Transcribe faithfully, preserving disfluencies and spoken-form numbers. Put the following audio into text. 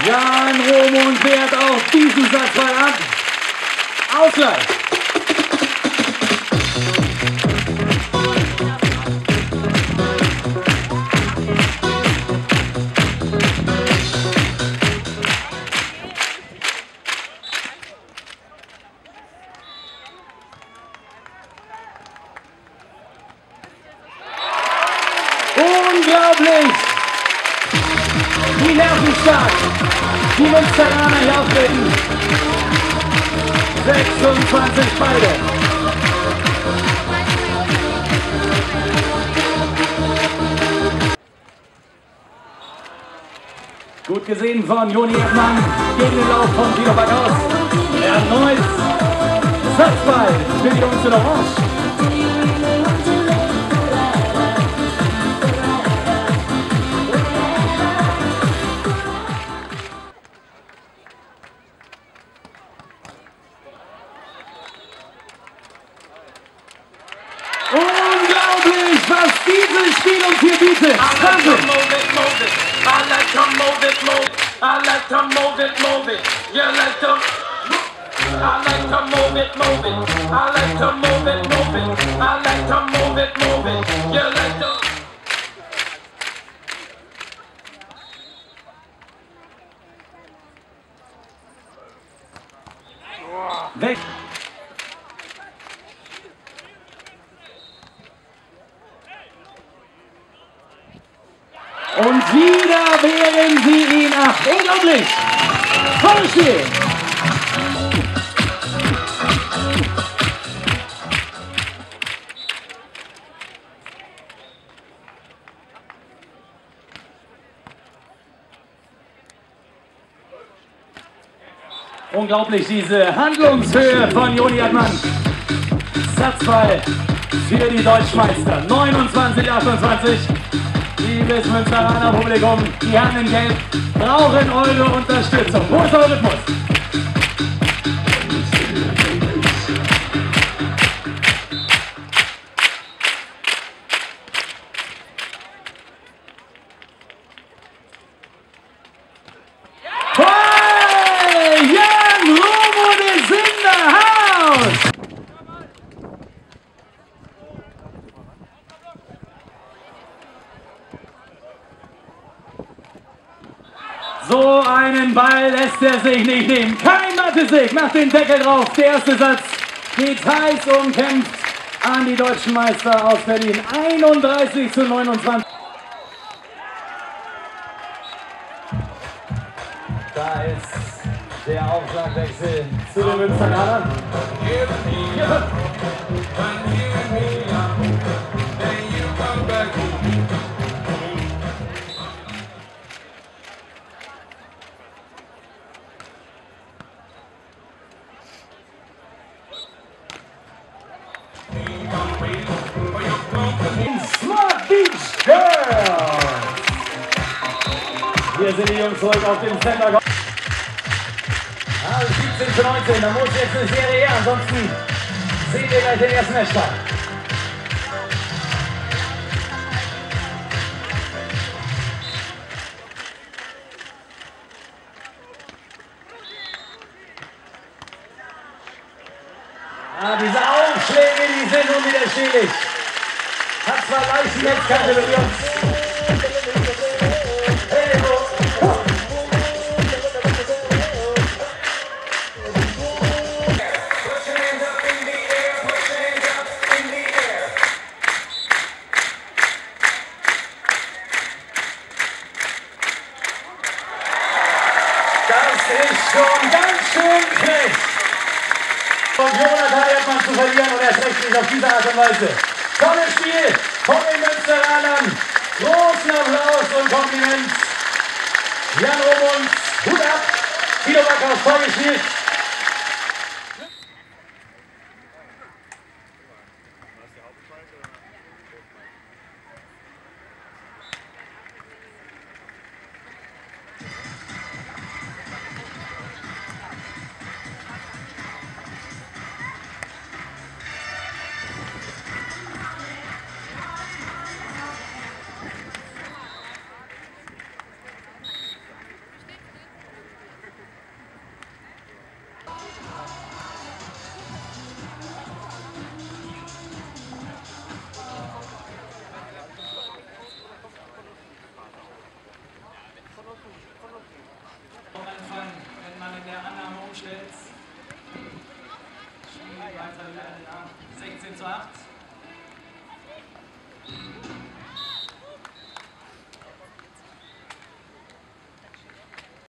Jan Romund wehrt auch diesen Satzball ab. Ausgleich. Unglaublich! Wie nervenstark die Münsteraner hier auftreten. sechsundzwanzig beide. Gut gesehen von Joni Erdmann gegen den Lauf von Guido Backhaus. Erneut Satzball für die Jungs in Orange. Unglaublich, was dieses Spiel uns hier bietet. Wahnsinn! I like to move it, move it. I like to move it, move it. You like to. I like to move it, move it. I like to move it, move it. I like to move it, move it. You like to. Weg. Und wieder wehren sie ihn ab. Unglaublich! Volles Spiel! Unglaublich, diese Handlungshöhe von Joni Erdmann. Satzball für die Deutschmeister. neunundzwanzig achtundzwanzig. Liebes Münsteraner Publikum, die Herren in Gelb brauchen eure Unterstützung. Wo ist euer Rhythmus? Hey! Jan Romund is in the house! So einen Ball lässt er sich nicht nehmen. Kein Mathe-Sieg macht den Deckel drauf. Der erste Satz geht heiß umkämpft an die deutschen Meister aus Berlin. einunddreißig zu neunundzwanzig. Da ist der Aufschlagwechsel zu den Münsteranern. Ja. Smart Beach Girls! Hier sind die Jungs zurück auf dem Center. Also siebzehn zu neunzehn, da muss jetzt eine Serie her, ansonsten sehen wir gleich den ersten Matchball. Ah, diese Aufschläge, die sind unwiderstehlich. Hat zwar leicht die Netzkante mit uns. Hey, oh. Das ist schon ganz schön frech. Von Jonathan Erdmann zu verlieren und erst recht nicht auf diese Art und Weise. Tolles Spiel von den Münsteranern. Großen Applaus und Kompliment. Jan Romund, Hut ab. Guido Backhaus, toll gespielt. zu acht.